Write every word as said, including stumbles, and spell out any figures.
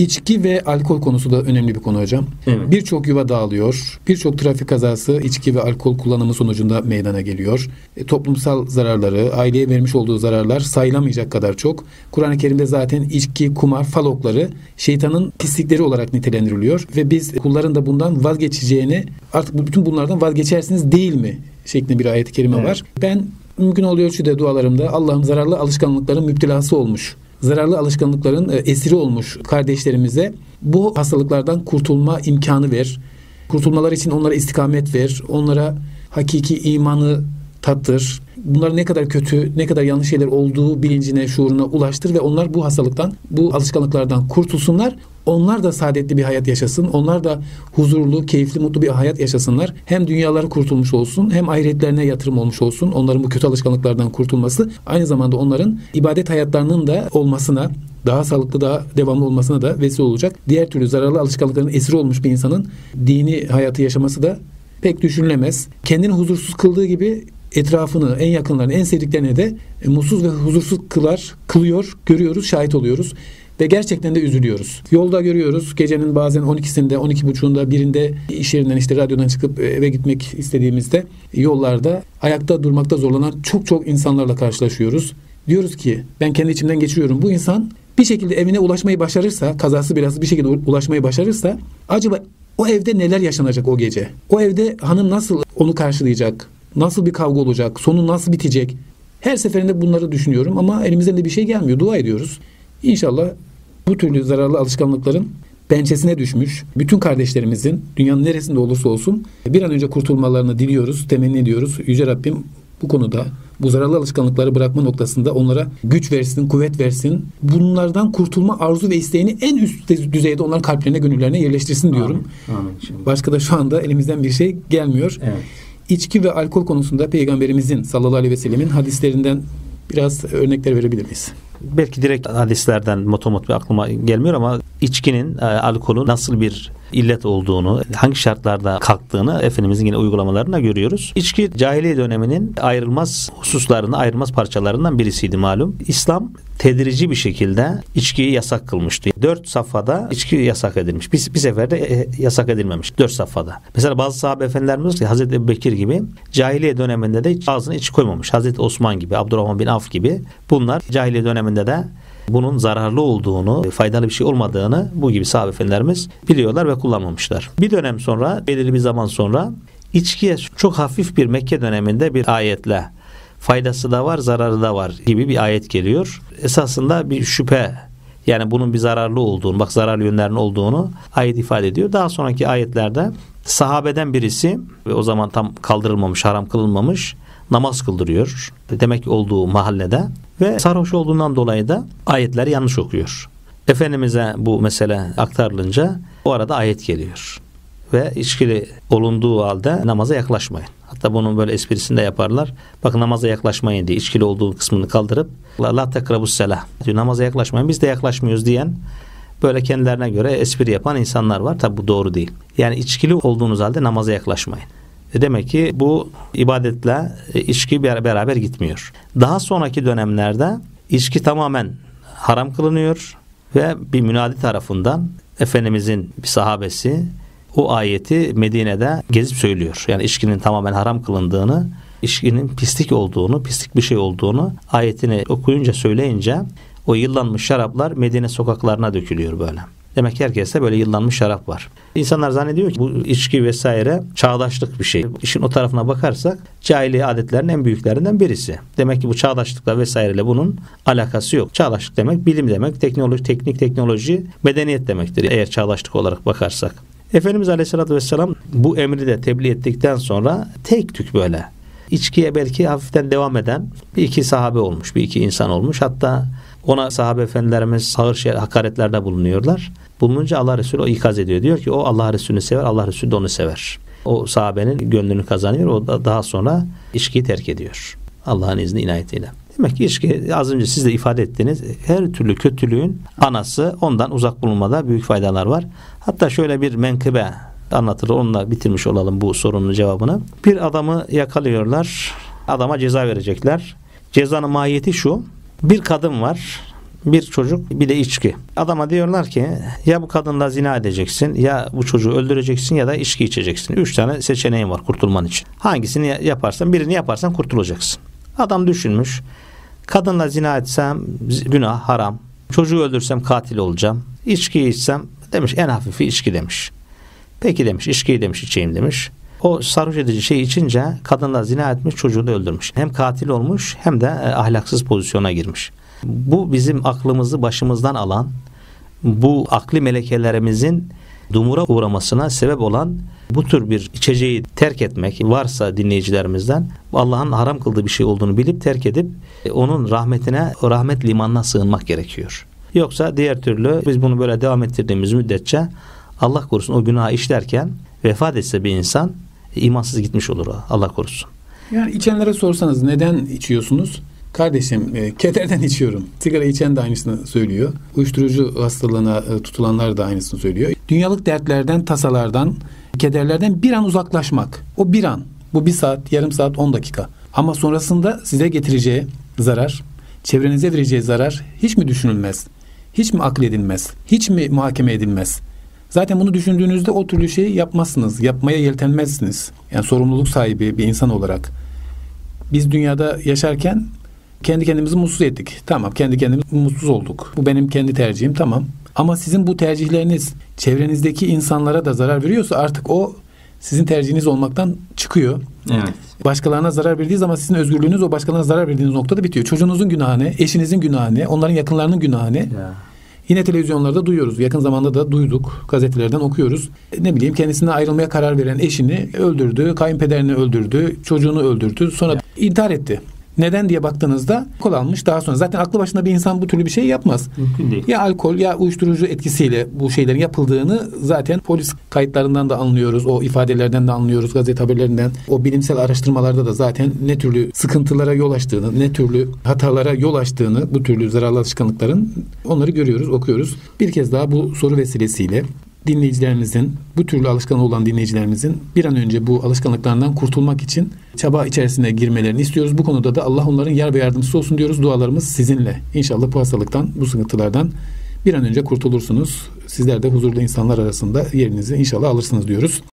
İçki ve alkol konusu da önemli bir konu hocam. Evet. Birçok yuva dağılıyor. Birçok trafik kazası içki ve alkol kullanımı sonucunda meydana geliyor. E, toplumsal zararları, aileye vermiş olduğu zararlar sayılamayacak kadar çok. Kur'an-ı Kerim'de zaten içki, kumar, falokları şeytanın pislikleri olarak nitelendiriliyor. Ve biz kulların da bundan vazgeçeceğini, artık bütün bunlardan vazgeçersiniz değil mi şeklinde bir ayet-i kerime evet. var. Ben mümkün oluyor şu da dualarımda Allah'ım zararlı alışkanlıkların müptelası olmuş, zararlı alışkanlıkların esiri olmuş kardeşlerimize bu hastalıklardan kurtulma imkanı ver. Kurtulmalar için onlara istikamet ver. Onlara hakiki imanı tattır. Bunların ne kadar kötü, ne kadar yanlış şeyler olduğu bilincine, şuuruna ulaştır ve onlar bu hastalıktan, bu alışkanlıklardan kurtulsunlar. Onlar da saadetli bir hayat yaşasın. Onlar da huzurlu, keyifli, mutlu bir hayat yaşasınlar. Hem dünyaları kurtulmuş olsun, hem ahiretlerine yatırım olmuş olsun. Onların bu kötü alışkanlıklardan kurtulması aynı zamanda onların ibadet hayatlarının da olmasına, daha sağlıklı, daha devamlı olmasına da vesile olacak. Diğer türlü zararlı alışkanlıkların esiri olmuş bir insanın dini hayatı yaşaması da pek düşünülemez. Kendini huzursuz kıldığı gibi etrafını, en yakınlarını, en sevdiklerine de e, mutsuz ve huzursuz kılar, kılıyor, görüyoruz, şahit oluyoruz. Ve gerçekten de üzülüyoruz. Yolda görüyoruz. Gecenin bazen on ikisinde, on iki buçuğunda birinde iş yerinden işte radyodan çıkıp eve gitmek istediğimizde yollarda ayakta durmakta zorlanan çok çok insanlarla karşılaşıyoruz. Diyoruz ki ben kendi içimden geçiriyorum. Bu insan bir şekilde evine ulaşmayı başarırsa, kazası biraz bir şekilde ulaşmayı başarırsa acaba o evde neler yaşanacak o gece? O evde hanım nasıl onu karşılayacak? Nasıl bir kavga olacak? Sonu nasıl bitecek? Her seferinde bunları düşünüyorum ama elimizden de bir şey gelmiyor. Dua ediyoruz. İnşallah bu türlü zararlı alışkanlıkların pençesine düşmüş bütün kardeşlerimizin dünyanın neresinde olursa olsun bir an önce kurtulmalarını diliyoruz, temenni ediyoruz. Yüce Rabbim bu konuda bu zararlı alışkanlıkları bırakma noktasında onlara güç versin, kuvvet versin. Bunlardan kurtulma arzu ve isteğini en üst düzeyde onların kalplerine, gönüllerine yerleştirsin diyorum. Amin. Amin. Başka da şu anda elimizden bir şey gelmiyor. Evet. İçki ve alkol konusunda Peygamberimizin sallallahu aleyhi ve sellemin hadislerinden biraz örnekler verebilir miyiz? Belki direkt hadislerden motomot bir aklıma gelmiyor ama içkinin, e, alkolün nasıl bir illet olduğunu, hangi şartlarda kalktığını Efendimizin yine uygulamalarında görüyoruz. İçki cahiliye döneminin ayrılmaz hususlarından, ayrılmaz parçalarından birisiydi malum. İslam tedrici bir şekilde içkiyi yasak kılmıştı. Dört safhada içki yasak edilmiş. Bir, bir seferde e, yasak edilmemiş. Dört safhada. Mesela bazı sahabe efendilerimiz ki Hazreti Ebubekir gibi cahiliye döneminde de ağzına içki koymamış. Hazreti Osman gibi, Abdurrahman bin Avf gibi bunlar cahiliye döneminde de bunun zararlı olduğunu, faydalı bir şey olmadığını bu gibi sahabe efendilerimiz biliyorlar ve kullanmamışlar. Bir dönem sonra, belirli bir zaman sonra içkiye çok hafif bir Mekke döneminde bir ayetle faydası da var, zararı da var gibi bir ayet geliyor. Esasında bir şüphe, yani bunun bir zararlı olduğunu, bak zararlı yönlerinin olduğunu ayet ifade ediyor. Daha sonraki ayetlerde sahabeden birisi ve o zaman tam kaldırılmamış, haram kılınmamış namaz kıldırıyor. Demek ki olduğu mahallede ve sarhoş olduğundan dolayı da ayetleri yanlış okuyor. Efendimiz'e bu mesele aktarılınca o arada ayet geliyor. Ve içkili olunduğu halde namaza yaklaşmayın. Hatta bunun böyle esprisini de yaparlar. Bakın namaza yaklaşmayın diye içkili olduğu kısmını kaldırıp la tekrabus selah diyor, namaza yaklaşmayın, biz de yaklaşmıyoruz diyen böyle kendilerine göre espri yapan insanlar var. Tabi bu doğru değil. Yani içkili olduğunuz halde namaza yaklaşmayın. Demek ki bu ibadetle içki beraber gitmiyor. Daha sonraki dönemlerde içki tamamen haram kılınıyor ve bir münadi tarafından Efendimizin bir sahabesi o ayeti Medine'de gezip söylüyor. Yani içkinin tamamen haram kılındığını, içkinin pislik olduğunu, pislik bir şey olduğunu ayetini okuyunca, söyleyince o yıllanmış şaraplar Medine sokaklarına dökülüyor böyle. Demek ki herkeste böyle yıllanmış şarap var. İnsanlar zannediyor ki bu içki vesaire çağdaşlık bir şey. İşin o tarafına bakarsak cahiliye adetlerinin en büyüklerinden birisi. Demek ki bu çağdaşlıkla vesaireyle bunun alakası yok. Çağdaşlık demek bilim demek, teknoloji, teknik teknoloji, medeniyet demektir eğer çağdaşlık olarak bakarsak. Efendimiz Aleyhisselatü Vesselam bu emri de tebliğ ettikten sonra tek tük böyle içkiye belki hafiften devam eden bir iki sahabe olmuş, bir iki insan olmuş. Hatta ona sahabe efendilerimiz ağır şey, hakaretlerde bulunuyorlar. Bulununca Allah Resulü o ikaz ediyor. Diyor ki o Allah Resulü'nü sever, Allah Resulü de onu sever. O sahabenin gönlünü kazanıyor. O da daha sonra içkiyi terk ediyor. Allah'ın izni inayetiyle. Demek ki içki, az önce siz de ifade ettiğiniz her türlü kötülüğün anası, ondan uzak bulunmada büyük faydalar var. Hatta şöyle bir menkıbe anlatılır. Onunla bitirmiş olalım bu sorunun cevabını. Bir adamı yakalıyorlar. Adama ceza verecekler. Cezanın mahiyeti şu. Bir kadın var. bir çocuk, bir de içki. Adama diyorlar ki ya bu kadınla zina edeceksin, ya bu çocuğu öldüreceksin ya da içki içeceksin. Üç tane seçeneğin var kurtulman için. Hangisini yaparsan, birini yaparsan kurtulacaksın. Adam düşünmüş. Kadınla zina etsem günah, haram. Çocuğu öldürsem katil olacağım. İçkiyi içsem demiş en hafifi içki demiş. Peki demiş, içkiyi demiş içeyim demiş. O sarhoş edici şey içince kadınla zina etmiş, çocuğu da öldürmüş. Hem katil olmuş hem de ahlaksız pozisyona girmiş. Bu bizim aklımızı başımızdan alan, bu akli melekelerimizin dumura uğramasına sebep olan bu tür bir içeceği terk etmek varsa dinleyicilerimizden Allah'ın haram kıldığı bir şey olduğunu bilip terk edip onun rahmetine, rahmet limanına sığınmak gerekiyor. Yoksa diğer türlü biz bunu böyle devam ettirdiğimiz müddetçe Allah korusun o günahı işlerken vefat etse bir insan imansız gitmiş olur o. Allah korusun. Yani içenlere sorsanız neden içiyorsunuz? Kardeşim e, kederden içiyorum. Sigara içen de aynısını söylüyor. Uyuşturucu hastalığına e, tutulanlar da aynısını söylüyor. Dünyalık dertlerden, tasalardan, kederlerden bir an uzaklaşmak. O bir an. Bu bir saat, yarım saat, on dakika. Ama sonrasında size getireceği zarar, çevrenize vereceği zarar hiç mi düşünülmez? Hiç mi akledilmez? Hiç mi muhakeme edilmez? Zaten bunu düşündüğünüzde o türlü şeyi yapmazsınız. Yapmaya yeltenmezsiniz. Yani sorumluluk sahibi bir insan olarak. Biz dünyada yaşarken kendi kendimizi mutsuz ettik. Tamam, kendi kendimiz mutsuz olduk. Bu benim kendi tercihim, tamam. Ama sizin bu tercihleriniz çevrenizdeki insanlara da zarar veriyorsa artık o sizin tercihiniz olmaktan çıkıyor. Evet. Başkalarına zarar verdiği zaman sizin özgürlüğünüz o başkalarına zarar verdiğiniz noktada bitiyor. Çocuğunuzun günahı ne? Eşinizin günahı ne? Onların yakınlarının günahı ne? Ya. Yine televizyonlarda duyuyoruz. Yakın zamanda da duyduk. Gazetelerden okuyoruz. Ne bileyim kendisinden ayrılmaya karar veren eşini öldürdü. Kayınpederini öldürdü. Çocuğunu öldürdü. Sonra ya. intihar etti. Neden diye baktığınızda alkol almış daha sonra. Zaten aklı başında bir insan bu türlü bir şey yapmaz. Mümkün değil. Ya alkol ya uyuşturucu etkisiyle bu şeylerin yapıldığını zaten polis kayıtlarından da anlıyoruz. O ifadelerden de anlıyoruz. Gazete haberlerinden. O bilimsel araştırmalarda da zaten ne türlü sıkıntılara yol açtığını, ne türlü hatalara yol açtığını, bu türlü zararlı alışkanlıkların onları görüyoruz, okuyoruz. Bir kez daha bu soru vesilesiyle dinleyicilerimizin, bu türlü alışkanlığı olan dinleyicilerimizin bir an önce bu alışkanlıklardan kurtulmak için çaba içerisine girmelerini istiyoruz. Bu konuda da Allah onların yar ve yardımcısı olsun diyoruz. Dualarımız sizinle. İnşallah bu hastalıktan, bu sıkıntılardan bir an önce kurtulursunuz. Sizler de huzurlu insanlar arasında yerinizi inşallah alırsınız diyoruz.